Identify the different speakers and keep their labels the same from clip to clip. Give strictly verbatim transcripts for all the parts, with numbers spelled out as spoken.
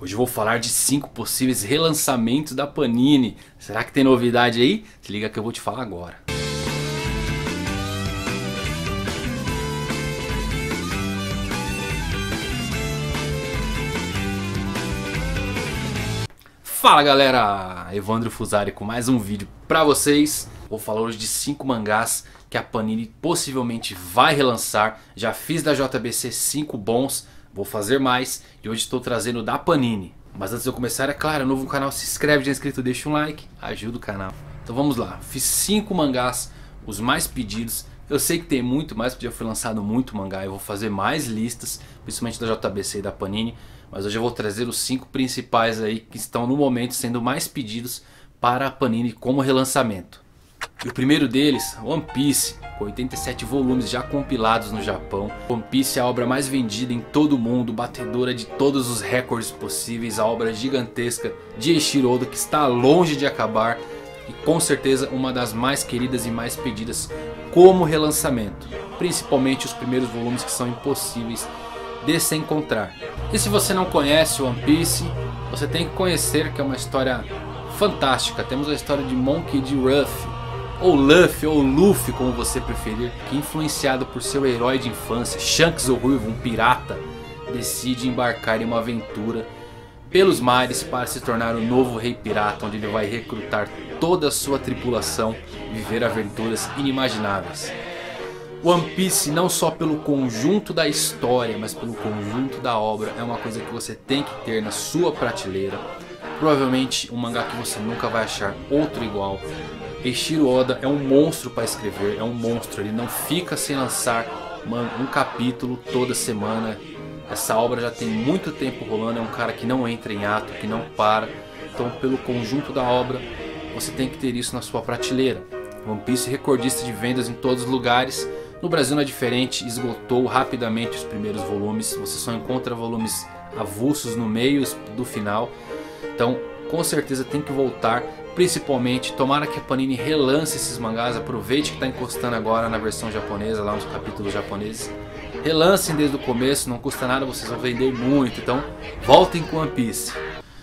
Speaker 1: Hoje eu vou falar de cinco possíveis relançamentos da Panini. Será que tem novidade aí? Se liga que eu vou te falar agora. Fala galera, Evandro Fusari com mais um vídeo pra vocês. Vou falar hoje de cinco mangás que a Panini possivelmente vai relançar. Já fiz da J B C cinco bons, vou fazer mais e hoje estou trazendo da Panini. Mas antes de eu começar, é claro, é novo no canal, se inscreve, já é inscrito, deixa um like, ajuda o canal. Então vamos lá, fiz cinco mangás, os mais pedidos. Eu sei que tem muito mais, porque já foi lançado muito mangá. Eu vou fazer mais listas, principalmente da J B C e da Panini. Mas hoje eu vou trazer os cinco principais aí que estão no momento sendo mais pedidos para a Panini como relançamento. E o primeiro deles, One Piece, com oitenta e sete volumes já compilados no Japão. One Piece é a obra mais vendida em todo o mundo, batedora de todos os recordes possíveis. A obra gigantesca de Eiichiro Oda que está longe de acabar. E com certeza uma das mais queridas e mais pedidas como relançamento. Principalmente os primeiros volumes que são impossíveis de se encontrar. E se você não conhece One Piece, você tem que conhecer, que é uma história fantástica. Temos a história de Monkey D. Luffy, ou Luffy, ou Luffy como você preferir, que influenciado por seu herói de infância, Shanks o Ruivo, um pirata, decide embarcar em uma aventura pelos mares para se tornar o novo rei pirata, onde ele vai recrutar toda a sua tripulação e viver aventuras inimagináveis. One Piece, não só pelo conjunto da história, mas pelo conjunto da obra, é uma coisa que você tem que ter na sua prateleira. Provavelmente um mangá que você nunca vai achar outro igual. Eiichiro Oda é um monstro para escrever, é um monstro, ele não fica sem lançar um capítulo toda semana. Essa obra já tem muito tempo rolando, é um cara que não entra em ato, que não para. Então pelo conjunto da obra, você tem que ter isso na sua prateleira. One Piece recordista de vendas em todos os lugares. No Brasil não é diferente, esgotou rapidamente os primeiros volumes. Você só encontra volumes avulsos no meio do final. Então com certeza tem que voltar. Principalmente, tomara que a Panini relance esses mangás. Aproveite que está encostando agora na versão japonesa, lá nos capítulos japoneses. Relancem desde o começo, não custa nada, vocês vão vender muito. Então voltem com One Piece.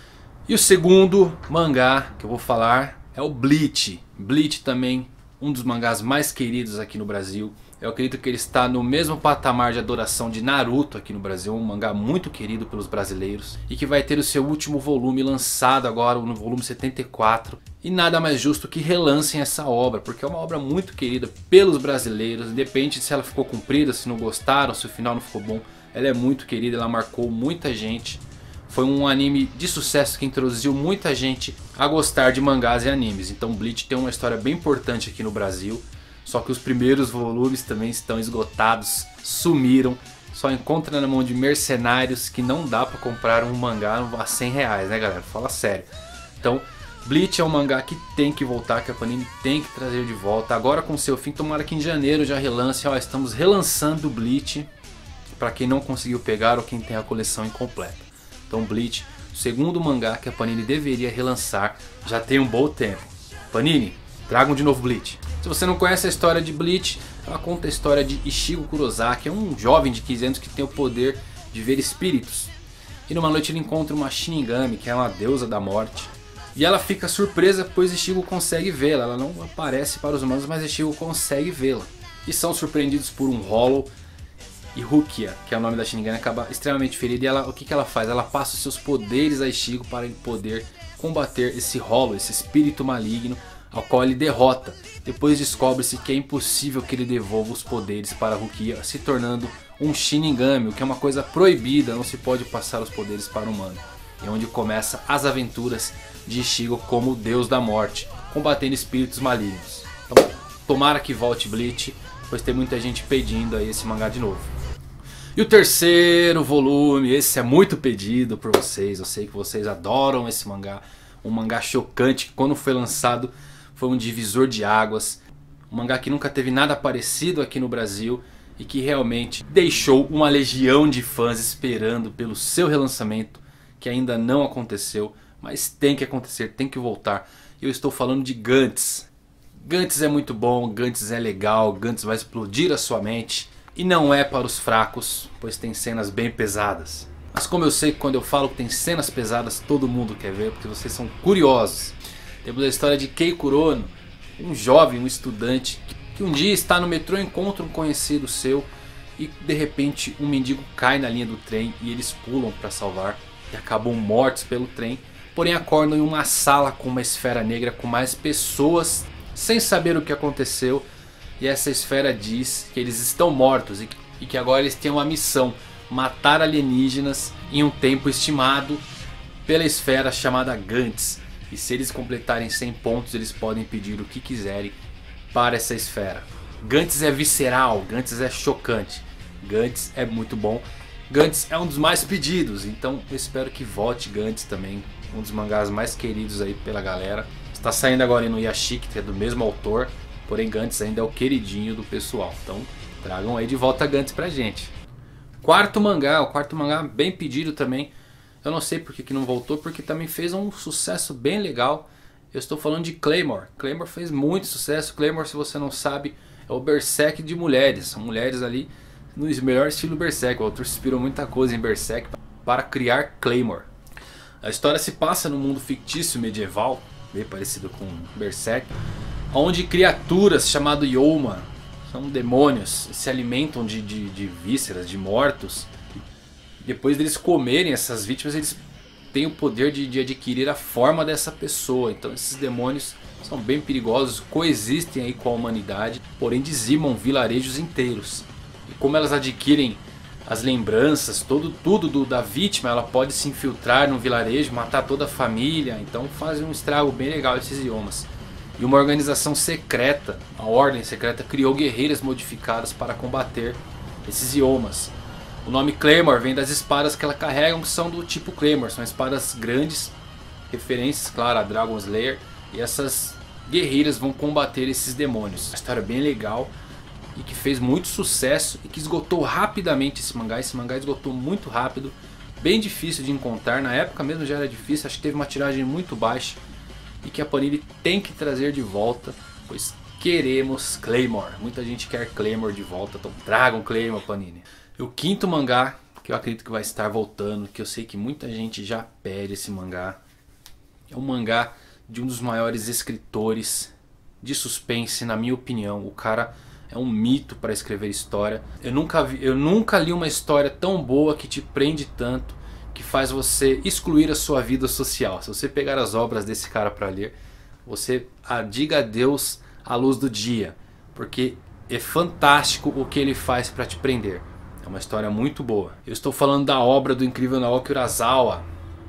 Speaker 1: E o segundo mangá que eu vou falar é o Bleach. Bleach também, um dos mangás mais queridos aqui no Brasil. Eu acredito que ele está no mesmo patamar de adoração de Naruto aqui no Brasil. Um mangá muito querido pelos brasileiros. E que vai ter o seu último volume lançado agora no volume setenta e quatro. E nada mais justo que relancem essa obra. Porque é uma obra muito querida pelos brasileiros. Independente se ela ficou comprida, se não gostaram, se o final não ficou bom. Ela é muito querida, ela marcou muita gente. Foi um anime de sucesso que introduziu muita gente a gostar de mangás e animes. Então Bleach tem uma história bem importante aqui no Brasil. Só que os primeiros volumes também estão esgotados, sumiram. Só encontra na mão de mercenários que não dá para comprar um mangá a cem reais, né galera? Fala sério. Então Bleach é um mangá que tem que voltar, que a Panini tem que trazer de volta. Agora com seu fim, tomara que em janeiro já relance. Ó, estamos relançando Bleach para quem não conseguiu pegar ou quem tem a coleção incompleta. Então Bleach, o segundo mangá que a Panini deveria relançar, já tem um bom tempo. Panini, tragam de novo Bleach. Se você não conhece a história de Bleach, ela conta a história de Ichigo Kurosaki, é um jovem de quinze anos que tem o poder de ver espíritos. E numa noite ele encontra uma Shinigami, que é uma deusa da morte. E ela fica surpresa pois Ichigo consegue vê-la. Ela não aparece para os humanos, mas Ichigo consegue vê-la. E são surpreendidos por um Hollow. E Rukia, que é o nome da Shinigami, acaba extremamente ferida. E ela, o que, que ela faz? Ela passa os seus poderes a Ichigo para ele poder combater esse Hollow, esse espírito maligno, ao qual ele derrota. Depois descobre-se que é impossível que ele devolva os poderes para Rukia, se tornando um Shinigami, o que é uma coisa proibida, não se pode passar os poderes para o humano. É onde começa as aventuras de Ichigo como o deus da morte, combatendo espíritos malignos. Então, tomara que volte Bleach, pois tem muita gente pedindo aí esse mangá de novo. E o terceiro volume, esse é muito pedido por vocês, eu sei que vocês adoram esse mangá. Um mangá chocante que quando foi lançado foi um divisor de águas. Um mangá que nunca teve nada parecido aqui no Brasil e que realmente deixou uma legião de fãs esperando pelo seu relançamento, que ainda não aconteceu, mas tem que acontecer, tem que voltar. Eu estou falando de Gantz. Gantz é muito bom, Gantz é legal, Gantz vai explodir a sua mente. E não é para os fracos, pois tem cenas bem pesadas. Mas como eu sei que quando eu falo que tem cenas pesadas, todo mundo quer ver, porque vocês são curiosos. Temos a história de Kei Kurono, um jovem, um estudante, que um dia está no metrô e encontra um conhecido seu. E de repente um mendigo cai na linha do trem e eles pulam para salvar. E acabam mortos pelo trem. Porém acordam em uma sala com uma esfera negra com mais pessoas, sem saber o que aconteceu. E essa esfera diz que eles estão mortos e que agora eles têm uma missão: matar alienígenas em um tempo estimado pela esfera chamada Gantz. E se eles completarem cem pontos, eles podem pedir o que quiserem para essa esfera. Gantz é visceral, Gantz é chocante, Gantz é muito bom. Gantz é um dos mais pedidos, então eu espero que volte Gantz também. Um dos mangás mais queridos aí pela galera. Está saindo agora no Yashiki, que é do mesmo autor. Porém Gantz ainda é o queridinho do pessoal. Então tragam aí de volta Gantz pra gente. Quarto mangá, o quarto mangá bem pedido também. Eu não sei porque que não voltou, porque também fez um sucesso bem legal. Eu estou falando de Claymore. Claymore fez muito sucesso. Claymore, se você não sabe, é o Berserk de mulheres. São mulheres ali no melhor estilo Berserk. O autor inspirou muita coisa em Berserk para criar Claymore. A história se passa no mundo fictício medieval, bem parecido com Berserk, onde criaturas chamadas Yoma, são demônios, se alimentam de, de, de vísceras, de mortos. Depois deles comerem essas vítimas, eles têm o poder de, de adquirir a forma dessa pessoa. Então esses demônios são bem perigosos, coexistem aí com a humanidade, porém dizimam vilarejos inteiros. E como elas adquirem as lembranças, todo, tudo do, da vítima, ela pode se infiltrar no vilarejo, matar toda a família. Então fazem um estrago bem legal esses Yomas. E uma organização secreta, a Ordem Secreta, criou guerreiras modificadas para combater esses Yomas. O nome Claymore vem das espadas que ela carregam, que são do tipo Claymore. São espadas grandes, referências, claro, a Dragon Slayer. E essas guerreiras vão combater esses demônios. Uma história bem legal e que fez muito sucesso e que esgotou rapidamente esse mangá. Esse mangá esgotou muito rápido, bem difícil de encontrar. Na época mesmo já era difícil, acho que teve uma tiragem muito baixa. E que a Panini tem que trazer de volta, pois queremos Claymore. Muita gente quer Claymore de volta, então tragam Claymore, Panini. E o quinto mangá, que eu acredito que vai estar voltando, que eu sei que muita gente já pede esse mangá. É um mangá de um dos maiores escritores de suspense, na minha opinião. O cara é um mito para escrever história. Eu nunca vi, eu nunca li uma história tão boa que te prende tanto, que faz você excluir a sua vida social. Se você pegar as obras desse cara para ler, você ah, diga adeus à luz do dia, porque é fantástico o que ele faz para te prender. É uma história muito boa. Eu estou falando da obra do incrível Naoki Urasawa,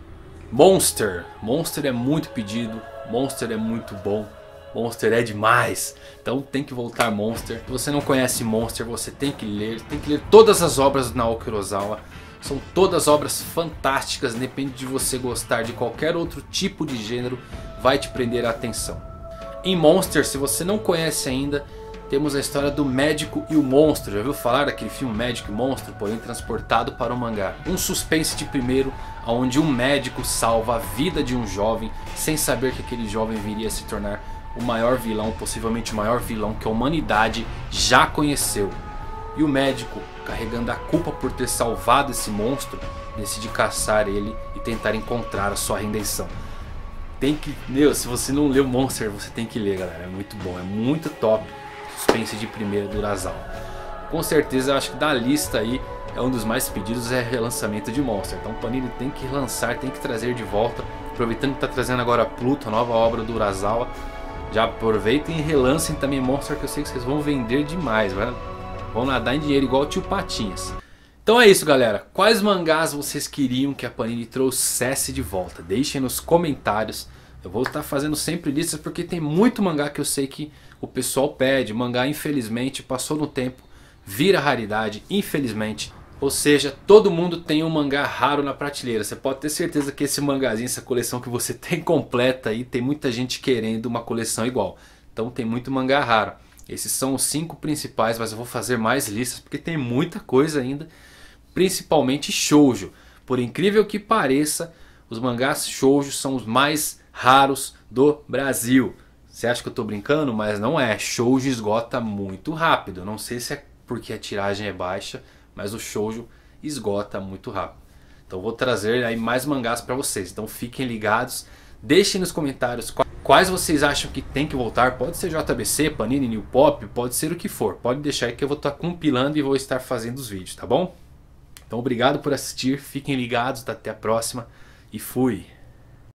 Speaker 1: Monster. Monster é muito pedido, Monster é muito bom, Monster é demais. Então tem que voltar Monster. Se você não conhece Monster, você tem que ler. Tem que ler todas as obras do Naoki Urasawa. São todas obras fantásticas, depende de você gostar de qualquer outro tipo de gênero, vai te prender a atenção. Em Monster, se você não conhece ainda, temos a história do médico e o monstro. Já ouviu falar daquele filme Médico e Monstro, porém transportado para o mangá? Um suspense de primeiro, onde um médico salva a vida de um jovem, sem saber que aquele jovem viria a se tornar o maior vilão, possivelmente o maior vilão que a humanidade já conheceu. E o médico, carregando a culpa por ter salvado esse monstro, decide caçar ele e tentar encontrar a sua redenção. Tem que, meu, se você não leu Monster, você tem que ler, galera. É muito bom, é muito top. Suspense de primeira do Urasawa. Com certeza, eu acho que da lista aí, é um dos mais pedidos, é relançamento de Monster. Então Panini tem que lançar, tem que trazer de volta. Aproveitando que está trazendo agora Pluto, a nova obra do Urasawa. Já aproveitem e relancem também Monster, que eu sei que vocês vão vender demais, vai? Vão nadar em dinheiro igual o tio Patinhas. Então é isso, galera. Quais mangás vocês queriam que a Panini trouxesse de volta? Deixem nos comentários. Eu vou estar fazendo sempre listas porque tem muito mangá que eu sei que o pessoal pede. Mangá, infelizmente, passou no tempo, vira raridade, infelizmente. Ou seja, todo mundo tem um mangá raro na prateleira. Você pode ter certeza que esse mangazinho, essa coleção que você tem completa aí, tem muita gente querendo uma coleção igual. Então tem muito mangá raro. Esses são os cinco principais, mas eu vou fazer mais listas porque tem muita coisa ainda. Principalmente shoujo. Por incrível que pareça, os mangás shoujo são os mais raros do Brasil. Você acha que eu estou brincando? Mas não é. Shoujo esgota muito rápido. Não sei se é porque a tiragem é baixa, mas o shoujo esgota muito rápido. Então vou trazer aí mais mangás para vocês. Então fiquem ligados. Deixem nos comentários quais vocês acham que tem que voltar. Pode ser J B C, Panini, New Pop, pode ser o que for. Pode deixar aí que eu vou estar compilando e vou estar fazendo os vídeos, tá bom? Então obrigado por assistir, fiquem ligados, até a próxima e fui!